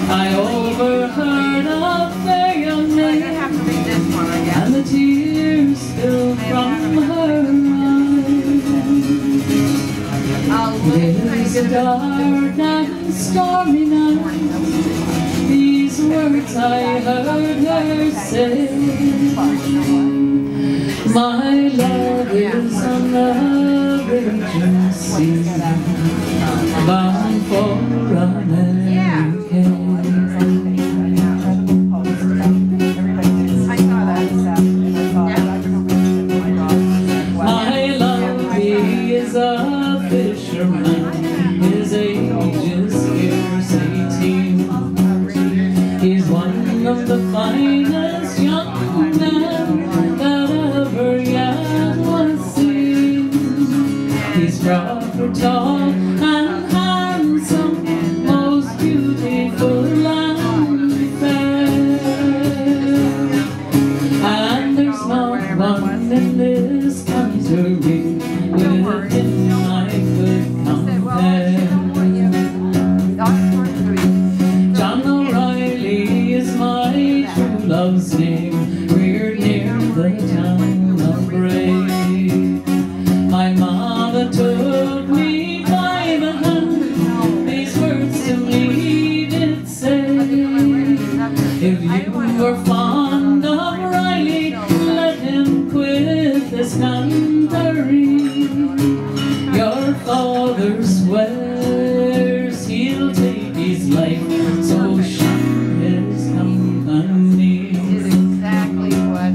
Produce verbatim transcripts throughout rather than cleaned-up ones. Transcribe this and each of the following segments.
I overheard a fair young maid, and the tears spilled from her eyes. It is a dark and stormy night, these words I heard her say. My love is on the raging sea, bound for America. My love, he is a fisherman, his age is scarce eighteen. He's one of the finest young men that ever yet was seen. He's proper tall and handsome, most beautiful and fair. And there's not one in this country with him I could compare. John O'Reilly is my true love's name, reared near the town of Bray. My mama took me by the hand, these words to me did say. If you were fond of Riley, let him quit this country. Your father swears he'll take his life, so shun his company. Exactly what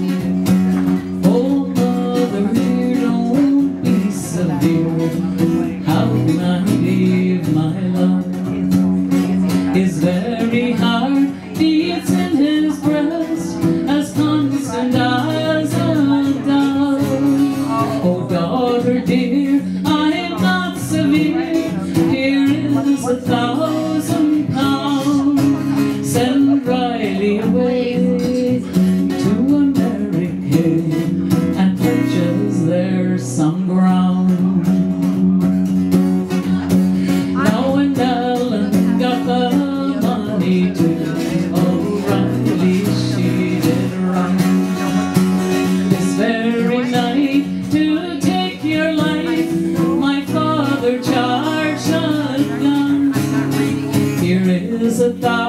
Oh mother, dear, don't be severe. How can I leave my love? His very heart beats in his breast, as constant as a dove. Oh daughter dear, I'm not severe. Here is a thousand pounds. Send Riley away to America and purchase there some ground. Now when Ellen got the money to O'Reilly, she did run this very night to take your life. My father charged a gun. Here is a thousand